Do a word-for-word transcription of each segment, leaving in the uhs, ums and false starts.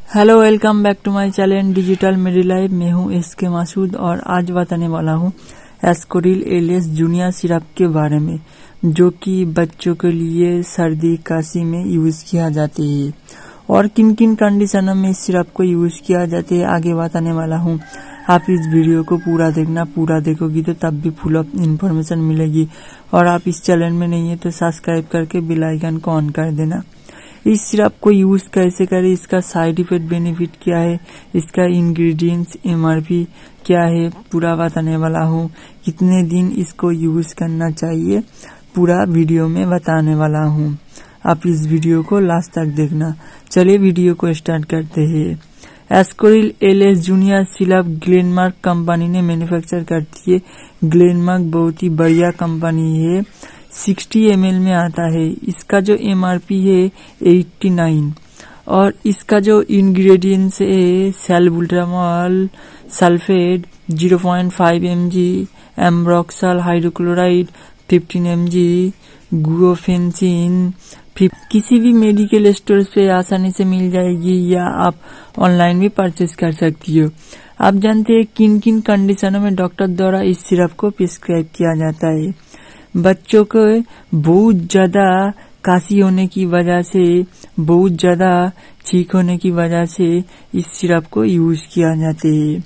Hello, welcome back to my channel digital मेरी life. मैं हूं एस के मासूद और आज बताने वाला हूं एस्कोरिल एलियस जूनियर सिरप के बारे में, जो कि बच्चों के लिए सर्दी खांसी में यूज किया जाते है और किन किन कंडीशनों में इस सिरप को यूज किया जाते है आगे बताने वाला हूं। आप इस वीडियो को पूरा देखना, पूरा देखोगी तो तब भी फुल ऑफ इन्फॉर्मेशन मिलेगी। और आप इस चैनल में नहीं है तो सब्सक्राइब करके बेल आइकन को ऑन कर देना। इस सिरप को यूज कैसे करें, इसका साइड इफेक्ट बेनिफिट क्या है, इसका इंग्रेडिएंट्स एमआरपी क्या है, पूरा बताने वाला हूँ। कितने दिन इसको यूज करना चाहिए पूरा वीडियो में बताने वाला हूँ। आप इस वीडियो को लास्ट तक देखना। चलिए वीडियो को स्टार्ट करते हैं। Ascoril LS junior syrup Glenmark company ने मैन्युफैक्चर करती है। ग्लेनमार्क बहुत ही बढ़िया कंपनी है। साठ एम एल में आता है। इसका जो एमआरपी है नवासी और इसका जो इंग्रेडिएंट्स है salbutamol sulphate zero point five M G, ambroxol hydrochloride पंद्रह एम जी, गुआफेंसिन। किसी भी मेडिकल स्टोर पे आसानी से मिल जाएगी या आप ऑनलाइन भी परचेज कर सकती हो। आप जानते हैं किन किन कंडीशनों में डॉक्टर द्वारा इस सिरप को प्रिस्क्राइब किया जाता है। बच्चों को बहुत ज्यादा खांसी होने की वजह से, बहुत ज्यादा छींक होने की वजह से इस सिरप को यूज किया जाते है।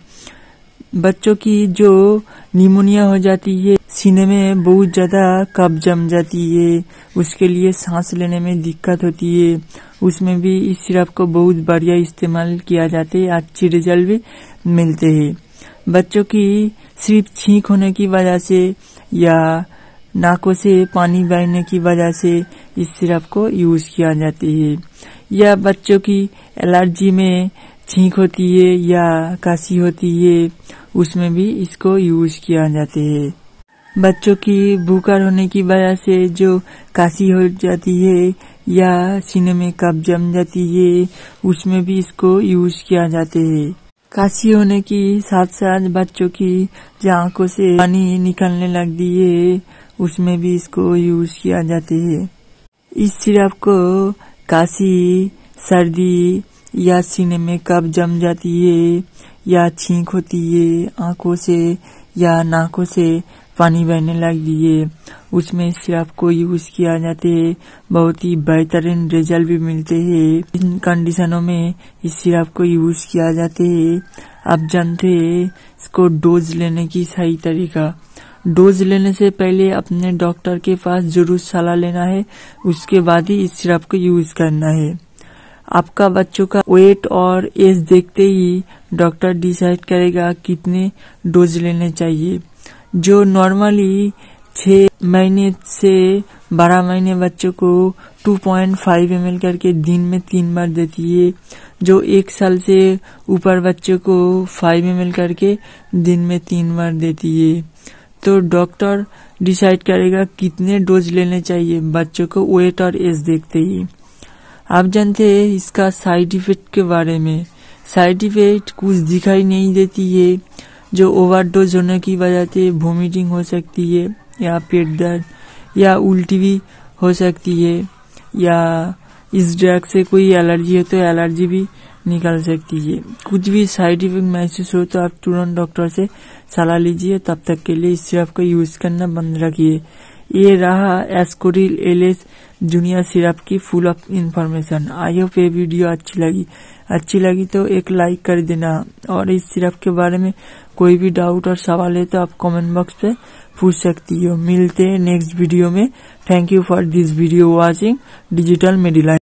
बच्चों की जो निमोनिया हो जाती है, सीने में बहुत ज्यादा कफ जम जाती है, उसके लिए सांस लेने में दिक्कत होती है, उसमें भी इस सिरप को बहुत बढ़िया इस्तेमाल किया जाता है, अच्छी रिजल्ट भी मिलते हैं। बच्चों की सिर्फ छींक होने की वजह से या नाकों से पानी बहने की वजह से इस सिरप को यूज किया जाता है, या बच्चों की एलर्जी में छींक होती है या खांसी होती है, उसमें भी इसको यूज किया जाता है। बच्चों की बुखार होने की वजह से जो खांसी हो जाती है या सीने में कफ जम जाती है, उसमें भी इसको यूज किया जाता है। खांसी होने की साथ साथ बच्चों की जो आंखों से पानी निकलने लगती है, उसमें भी इसको यूज किया जाता है। इस सिरप को खांसी, सर्दी या सीने में कफ जम जाती है या छींक होती है, आंखों से या नाकों से पानी बहने लगती है, उसमें इस सिरप को यूज किया जाता है। बहुत ही बेहतरीन रिजल्ट भी मिलते हैं। इन कंडीशनों में इस सिरप को यूज किया जाता है। आप जानते हैं इसको डोज लेने की सही तरीका। डोज लेने से पहले अपने डॉक्टर के पास जरूर सलाह लेना है, उसके बाद ही इस सिरप को यूज करना है। आपका बच्चों का वेट और एज देखते ही डॉक्टर डिसाइड करेगा कितने डोज लेने चाहिए। जो नॉर्मली छह महीने से बारह महीने बच्चों को दो पॉइंट पाँच एम एल करके दिन में तीन बार देती है, जो एक साल से ऊपर बच्चों को पाँच एम एल करके दिन में तीन बार देती है। तो डॉक्टर डिसाइड करेगा कितने डोज लेने चाहिए बच्चों को वेट और एज देखते ही। आप जानते हैं इसका साइड इफेक्ट के बारे में। साइड इफेक्ट कुछ दिखाई नहीं देती है। जो ओवरडोज होने की वजह से वोमिटिंग हो सकती है या पेट दर्द या उल्टी भी हो सकती है, या इस ड्रग से कोई एलर्जी है तो एलर्जी भी निकल सकती है। कुछ भी साइड इफेक्ट महसूस हो तो आप तुरंत डॉक्टर से सलाह लीजिए। तब तक के लिए इस सिरप को यूज करना बंद रखिए। ये रहा एस्कोरिल एलियस जूनियर सिरप की full of information. I hope ये वीडियो अच्छी लगी अच्छी लगी तो एक लाइक कर देना, और इस सिरप के बारे में कोई भी डाउट और सवाल है तो आप कमेंट बॉक्स पे पूछ सकती हो। मिलते हैं नेक्स्ट वीडियो में। Thank you for this video watching digital medi life.